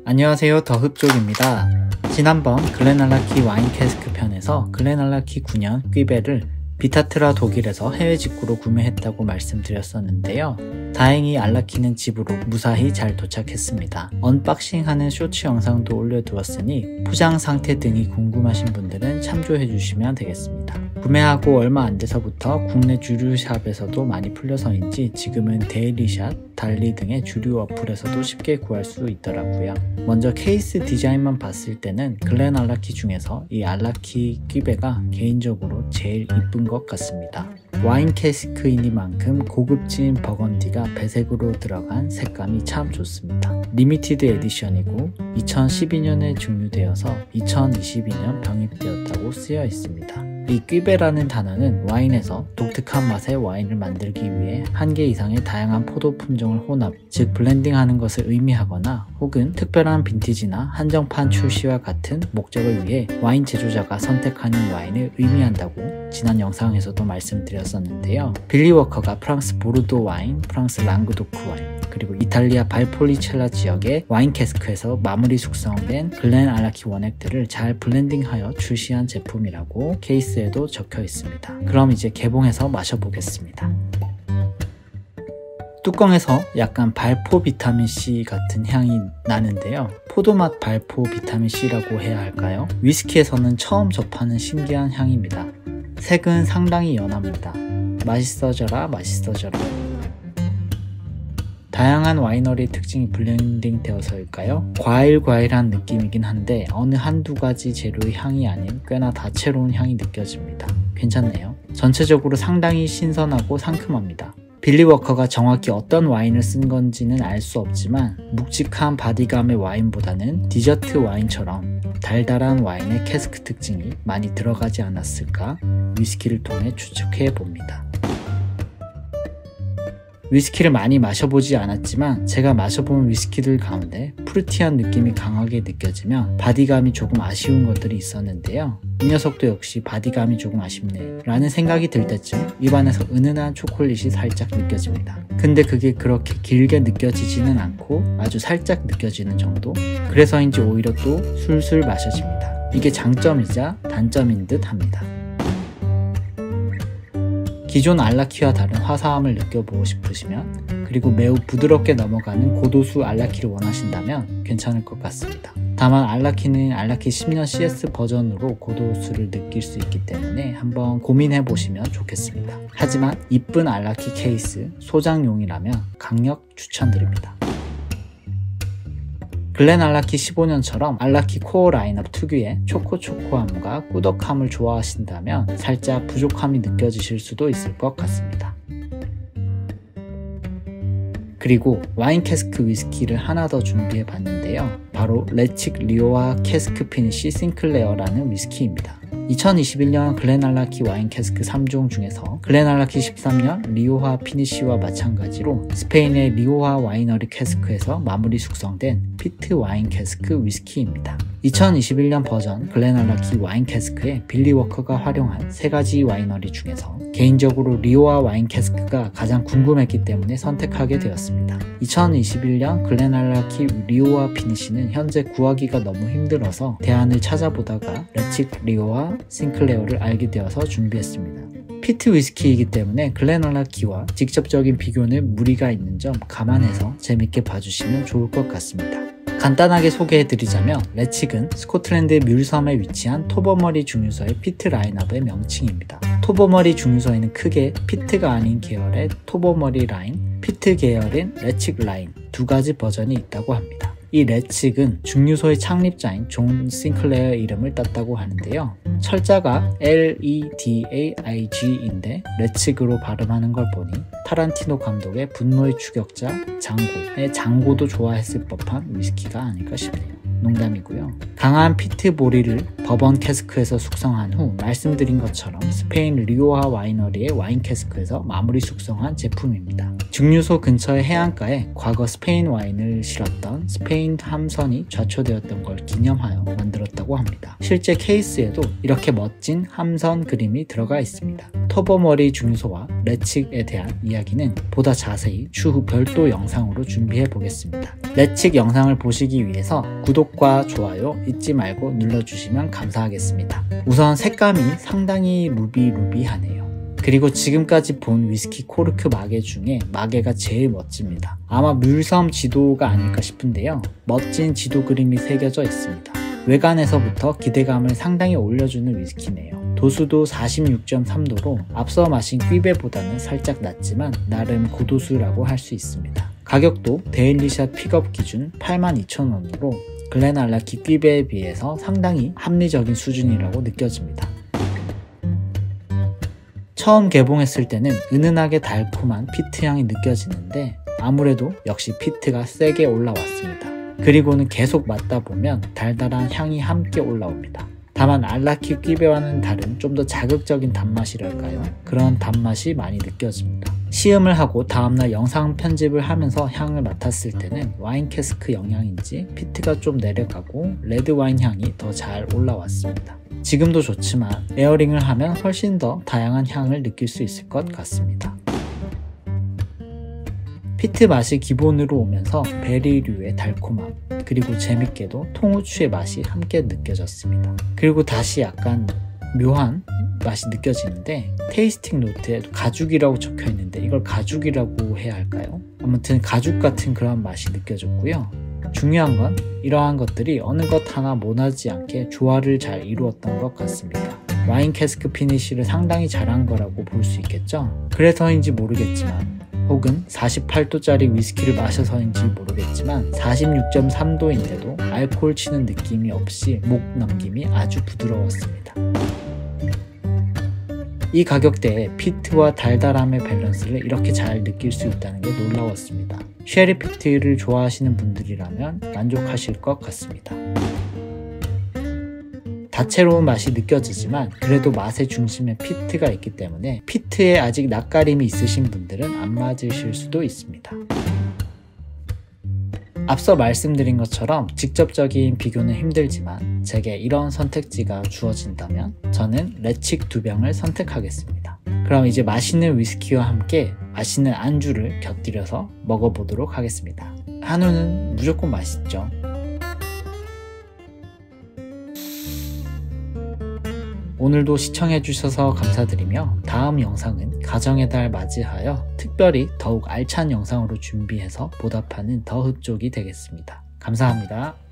안녕하세요, 더흡족입니다. 지난번 글렌알라키 와인 캐스크 편에서 글렌알라키 9년 퀴베를 비타트라 독일에서 해외 직구로 구매했다고 말씀드렸었는데요. 다행히 알라키는 집으로 무사히 잘 도착했습니다. 언박싱하는 쇼츠 영상도 올려두었으니 포장 상태 등이 궁금하신 분들은 참조해 주시면 되겠습니다. 구매하고 얼마 안 돼서부터 국내 주류샵에서도 많이 풀려서인지 지금은 데일리샷, 달리 등의 주류 어플에서도 쉽게 구할 수 있더라고요. 먼저 케이스 디자인만 봤을 때는 글렌알라키 중에서 이 알라키 퀴베가 개인적으로 제일 이쁜 것 같습니다. 와인 캐스크이니만큼 고급진 버건디가 배색으로 들어간 색감이 참 좋습니다. 리미티드 에디션이고 2012년에 증류되어서 2022년 병입되었다고 쓰여 있습니다. 이 퀴베라는 단어는 와인에서 독특한 맛의 와인을 만들기 위해 한 개 이상의 다양한 포도 품종을 혼합, 즉 블렌딩하는 것을 의미하거나 혹은 특별한 빈티지나 한정판 출시와 같은 목적을 위해 와인 제조자가 선택하는 와인을 의미한다고 지난 영상에서도 말씀드렸었는데요. 빌리 워커가 프랑스 보르도 와인, 프랑스 랑그도크 와인, 그리고 이탈리아 발폴리첼라 지역의 와인 캐스크에서 마무리 숙성된 글렌알라키 원액들을 잘 블렌딩하여 출시한 제품이라고 케이스에도 적혀 있습니다. 그럼 이제 개봉해서 마셔보겠습니다. 뚜껑에서 약간 발포 비타민C 같은 향이 나는데요. 포도맛 발포 비타민C라고 해야 할까요? 위스키에서는 처음 접하는 신기한 향입니다. 색은 상당히 연합니다. 맛있어져라 맛있어져라. 다양한 와이너리 특징이 블렌딩 되어서일까요? 과일한 느낌이긴 한데 어느 한두 가지 재료의 향이 아닌 꽤나 다채로운 향이 느껴집니다. 괜찮네요. 전체적으로 상당히 신선하고 상큼합니다. 빌리 워커가 정확히 어떤 와인을 쓴 건지는 알 수 없지만 묵직한 바디감의 와인보다는 디저트 와인처럼 달달한 와인의 캐스크 특징이 많이 들어가지 않았을까 위스키를 통해 추측해 봅니다. 위스키를 많이 마셔보지 않았지만 제가 마셔본 위스키들 가운데 프루티한 느낌이 강하게 느껴지며 바디감이 조금 아쉬운 것들이 있었는데요. 이 녀석도 역시 바디감이 조금 아쉽네 라는 생각이 들 때쯤 입안에서 은은한 초콜릿이 살짝 느껴집니다. 근데 그게 그렇게 길게 느껴지지는 않고 아주 살짝 느껴지는 정도? 그래서인지 오히려 또 술술 마셔집니다. 이게 장점이자 단점인 듯 합니다. 기존 알라키와 다른 화사함을 느껴보고 싶으시면 그리고 매우 부드럽게 넘어가는 고도수 알라키를 원하신다면 괜찮을 것 같습니다. 다만 알라키는 알라키 10년 CS 버전으로 고도수를 느낄 수 있기 때문에 한번 고민해보시면 좋겠습니다. 하지만 이쁜 알라키 케이스, 소장용이라면 강력 추천드립니다. 글렌알라키 15년처럼 알라키 코어 라인업 특유의 초코초코함과 꾸덕함을 좋아하신다면 살짝 부족함이 느껴지실 수도 있을 것 같습니다. 그리고 와인 캐스크 위스키를 하나 더 준비해 봤는데요. 바로 레칙 리오하 캐스크 피니쉬 싱클레어라는 위스키입니다. 2021년 글렌알라키 와인 캐스크 3종 중에서 글렌알라키 13년 리오하 피니쉬와 마찬가지로 스페인의 리오하 와이너리 캐스크에서 마무리 숙성된 피트 와인 캐스크 위스키입니다. 2021년 버전 글렌알라키 와인 캐스크에 빌리 워커가 활용한 3가지 와이너리 중에서 개인적으로 리오하 와인 캐스크가 가장 궁금했기 때문에 선택하게 되었습니다. 2021년 글렌알라키 리오하 피니쉬는 현재 구하기가 너무 힘들어서 대안을 찾아보다가 레칙 리오하 싱클레어를 알게 되어서 준비했습니다. 피트 위스키이기 때문에 글렌알라키와 직접적인 비교는 무리가 있는 점 감안해서 재밌게 봐주시면 좋을 것 같습니다. 간단하게 소개해드리자면 레칙은 스코틀랜드 뮬섬에 위치한 토버머리 중유소의 피트 라인업의 명칭입니다. 토버머리 중유소에는 크게 피트가 아닌 계열의 토버머리 라인, 피트 계열인 레칙 라인 2가지 버전이 있다고 합니다. 이 레칙은 중유소의 창립자인 존 싱클레어의 이름을 땄다고 하는데요. 철자가 LEDAIG인데 레칙으로 발음하는 걸 보니 타란티노 감독의 분노의 추격자 장고의 장고도 좋아했을 법한 위스키가 아닐까 싶네요. 농담이고요. 강한 피트 보리를 버번 캐스크에서 숙성한 후 말씀드린 것처럼 스페인 리오하 와이너리의 와인 캐스크에서 마무리 숙성한 제품입니다. 증류소 근처의 해안가에 과거 스페인 와인을 실었던 스페인 함선이 좌초되었던 걸 기념하여 만들었다고 합니다. 실제 케이스에도 이렇게 멋진 함선 그림이 들어가 있습니다. 토버머리 증류소와 레칙에 대한 이야기는 보다 자세히 추후 별도 영상으로 준비해 보겠습니다. 레칙 영상을 보시기 위해서 구독과 좋아요 잊지 말고 눌러주시면 감사하겠습니다. 우선 색감이 상당히 루비루비하네요. 그리고 지금까지 본 위스키 코르크 마개 중에 마개가 제일 멋집니다. 아마 뮬섬 지도가 아닐까 싶은데요. 멋진 지도 그림이 새겨져 있습니다. 외관에서부터 기대감을 상당히 올려주는 위스키네요. 도수도 46.3도로 앞서 마신 퀴베보다는 살짝 낮지만 나름 고도수라고 할 수 있습니다. 가격도 데일리샷 픽업 기준 82,000원으로 글렌알라키 퀴베에 비해서 상당히 합리적인 수준이라고 느껴집니다. 처음 개봉했을 때는 은은하게 달콤한 피트향이 느껴지는데 아무래도 역시 피트가 세게 올라왔습니다. 그리고는 계속 맡다 보면 달달한 향이 함께 올라옵니다. 다만 알라키 퀴베와는 다른 좀 더 자극적인 단맛이랄까요? 그런 단맛이 많이 느껴집니다. 시음을 하고 다음날 영상 편집을 하면서 향을 맡았을 때는 와인 캐스크 영향인지 피트가 좀 내려가고 레드 와인 향이 더 잘 올라왔습니다. 지금도 좋지만 에어링을 하면 훨씬 더 다양한 향을 느낄 수 있을 것 같습니다. 피트 맛이 기본으로 오면서 베리류의 달콤함, 그리고 재밌게도 통후추의 맛이 함께 느껴졌습니다. 그리고 다시 약간 묘한 맛이 느껴지는데 테이스팅 노트에 가죽이라고 적혀 있는데 이걸 가죽이라고 해야 할까요? 아무튼 가죽 같은 그런 맛이 느껴졌고요. 중요한 건 이러한 것들이 어느 것 하나 모나지 않게 조화를 잘 이루었던 것 같습니다. 와인 캐스크 피니쉬를 상당히 잘한 거라고 볼 수 있겠죠? 그래서인지 모르겠지만 혹은 48도짜리 위스키를 마셔서인지 모르겠지만 46.3도인데도 알코올 치는 느낌이 없이 목 넘김이 아주 부드러웠습니다. 이 가격대에 피트와 달달함의 밸런스를 이렇게 잘 느낄 수 있다는 게 놀라웠습니다. 쉐리 피트를 좋아하시는 분들이라면 만족하실 것 같습니다. 다채로운 맛이 느껴지지만 그래도 맛의 중심에 피트가 있기 때문에 피트에 아직 낯가림이 있으신 분들은 안 맞으실 수도 있습니다. 앞서 말씀드린 것처럼 직접적인 비교는 힘들지만 제게 이런 선택지가 주어진다면 저는 레칙 2병을 선택하겠습니다. 그럼 이제 맛있는 위스키와 함께 맛있는 안주를 곁들여서 먹어보도록 하겠습니다. 한우는 무조건 맛있죠. 오늘도 시청해주셔서 감사드리며 다음 영상은 가정의 달 맞이하여 특별히 더욱 알찬 영상으로 준비해서 보답하는 더 흡족이 되겠습니다. 감사합니다.